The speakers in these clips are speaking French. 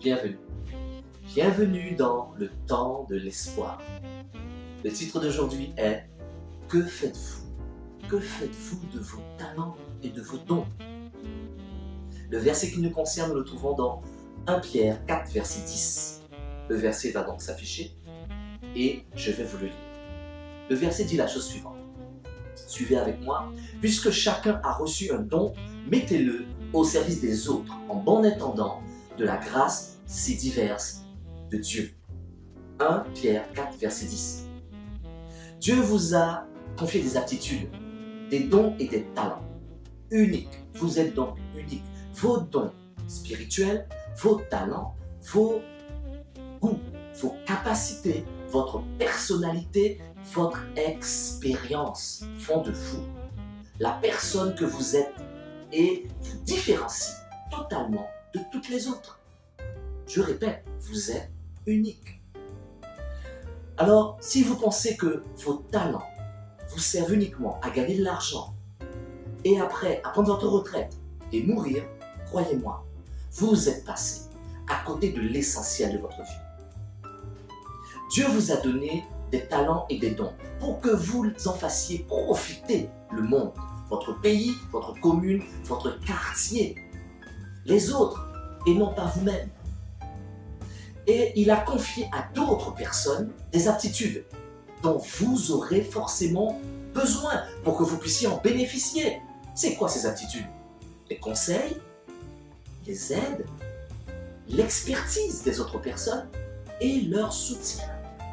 Bienvenue. Bienvenue dans le temps de l'espoir. Le titre d'aujourd'hui est « Que faites-vous? Que faites-vous de vos talents et de vos dons ?» Le verset qui nous concerne, nous le trouvons dans 1 Pierre 4, verset 10. Le verset va donc s'afficher et je vais vous le lire. Le verset dit la chose suivante. Suivez avec moi. « Puisque chacun a reçu un don, mettez-le au service des autres, en bon intendant de la grâce si diverse de Dieu. » 1 Pierre 4, verset 10. Dieu vous a confié des aptitudes, des dons et des talents uniques. Vous êtes donc unique. Vos dons spirituels, vos talents, vos goûts, vos capacités, votre personnalité, votre expérience font de vous la personne que vous êtes et vous différencie totalement de toutes les autres. Je répète, vous êtes unique. Alors, si vous pensez que vos talents vous servent uniquement à gagner de l'argent et après, à prendre votre retraite et mourir, croyez-moi, vous êtes passé à côté de l'essentiel de votre vie. Dieu vous a donné des talents et des dons pour que vous en fassiez profiter le monde, votre pays, votre commune, votre quartier, les autres et non pas vous-même. Et il a confié à d'autres personnes des aptitudes dont vous aurez forcément besoin pour que vous puissiez en bénéficier. C'est quoi ces aptitudes? Les conseils, les aides, l'expertise des autres personnes et leur soutien.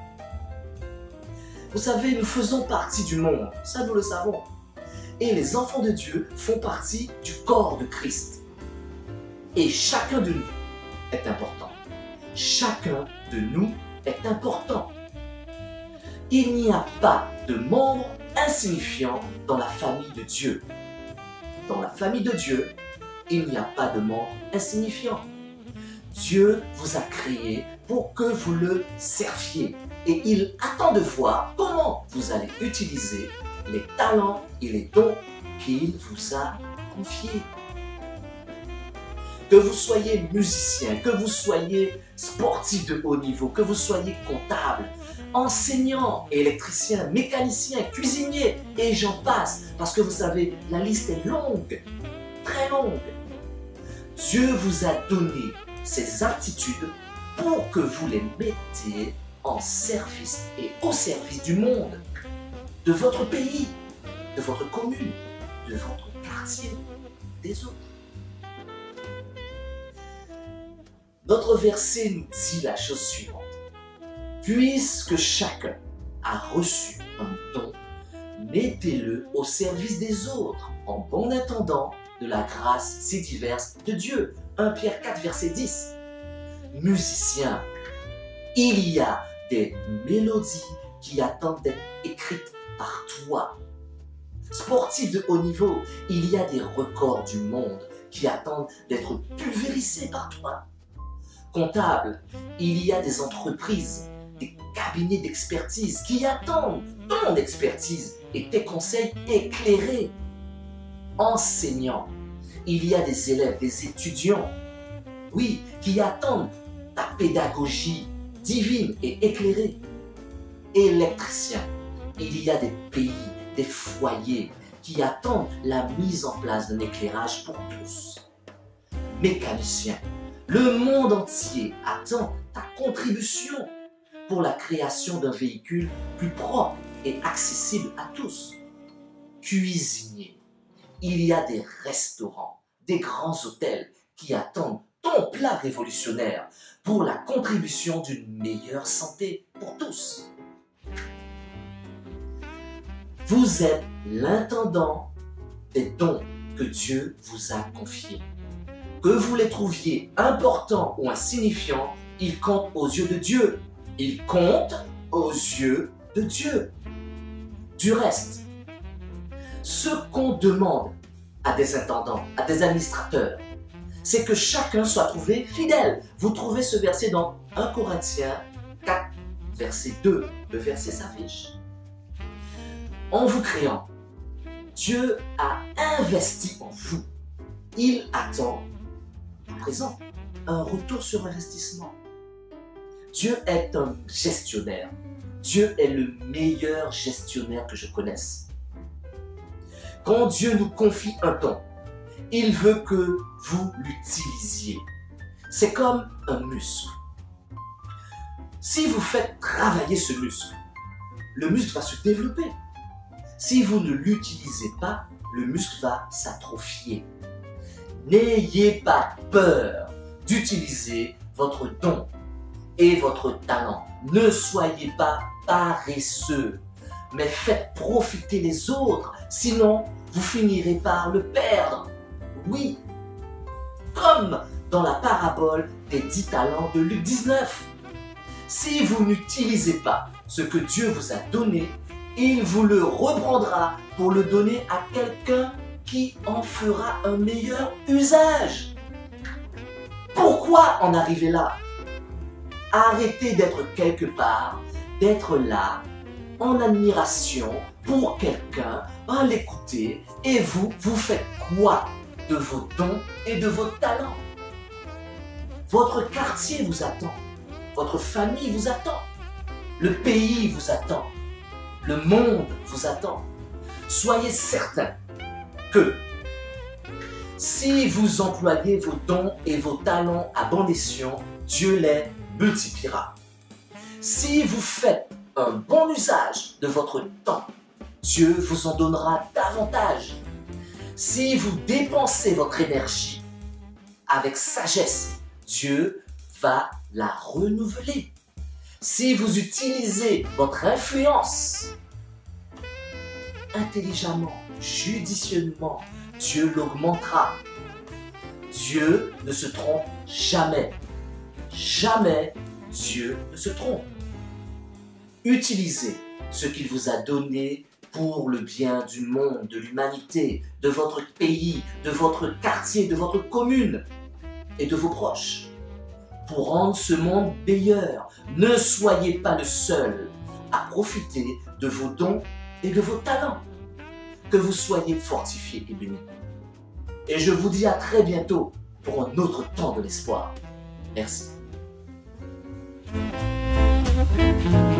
Vous savez, nous faisons partie du monde, ça nous le savons. Et les enfants de Dieu font partie du corps de Christ. Et chacun de nous est important. Chacun de nous est important. Il n'y a pas de membre insignifiant dans la famille de Dieu. Dans la famille de Dieu, il n'y a pas de membre insignifiant. Dieu vous a créé pour que vous le serviez. Et il attend de voir comment vous allez utiliser les talents et les dons qu'il vous a confiés. Que vous soyez musicien, que vous soyez sportif de haut niveau, que vous soyez comptable, enseignant, électricien, mécanicien, cuisinier, et j'en passe, parce que vous savez, la liste est longue, très longue. Dieu vous a donné ces aptitudes pour que vous les mettiez en service et au service du monde, de votre pays, de votre commune, de votre quartier, des autres. Notre verset nous dit la chose suivante. Puisque chacun a reçu un don, mettez-le au service des autres, en bon intendant de la grâce si diverse de Dieu. 1 Pierre 4, verset 10. Musicien, il y a des mélodies qui attendent d'être écrites par toi. Sportif de haut niveau, il y a des records du monde qui attendent d'être pulvérisés par toi. Comptable, il y a des entreprises, des cabinets d'expertise qui attendent ton expertise et tes conseils éclairés. Enseignant, il y a des élèves, des étudiants, oui, qui attendent ta pédagogie divine et éclairée. Électricien, il y a des pays, des foyers qui attendent la mise en place d'un éclairage pour tous. Mécanicien, le monde entier attend ta contribution pour la création d'un véhicule plus propre et accessible à tous. Cuisinier, il y a des restaurants, des grands hôtels qui attendent ton plat révolutionnaire pour la contribution d'une meilleure santé pour tous. Vous êtes l'intendant des dons que Dieu vous a confiés. Que vous les trouviez importants ou insignifiants, ils comptent aux yeux de Dieu. Ils comptent aux yeux de Dieu. Du reste, ce qu'on demande à des intendants, à des administrateurs, c'est que chacun soit trouvé fidèle. Vous trouvez ce verset dans 1 Corinthiens 4, verset 2. Le verset s'affiche. En vous créant, Dieu a investi en vous. Il attend, présent, un retour sur investissement. Dieu est un gestionnaire. Dieu est le meilleur gestionnaire que je connaisse. Quand Dieu nous confie un don, il veut que vous l'utilisiez. C'est comme un muscle. Si vous faites travailler ce muscle, le muscle va se développer. Si vous ne l'utilisez pas, le muscle va s'atrophier. N'ayez pas peur d'utiliser votre don et votre talent. Ne soyez pas paresseux, mais faites profiter les autres, sinon vous finirez par le perdre. Oui, comme dans la parabole des 10 talents de Luc 19. Si vous n'utilisez pas ce que Dieu vous a donné, il vous le reprendra pour le donner à quelqu'un qui en fera un meilleur usage. Pourquoi en arriver là? Arrêtez d'être quelque part, d'être là, en admiration pour quelqu'un, à l'écouter, et vous faites quoi de vos dons et de vos talents? Votre quartier vous attend, votre famille vous attend, le pays vous attend, le monde vous attend. Soyez certains que si vous employez vos dons et vos talents à bon escient, Dieu les multipliera. Si vous faites un bon usage de votre temps, Dieu vous en donnera davantage. Si vous dépensez votre énergie avec sagesse, Dieu va la renouveler. Si vous utilisez votre influence intelligemment, judicieusement, Dieu l'augmentera. Dieu ne se trompe jamais. Jamais Dieu ne se trompe. Utilisez ce qu'il vous a donné pour le bien du monde, de l'humanité, de votre pays, de votre quartier, de votre commune et de vos proches, pour rendre ce monde meilleur. Ne soyez pas le seul à profiter de vos dons et de vos talents. Que vous soyez fortifiés et bénis. Et je vous dis à très bientôt pour un autre temps de l'espoir. Merci.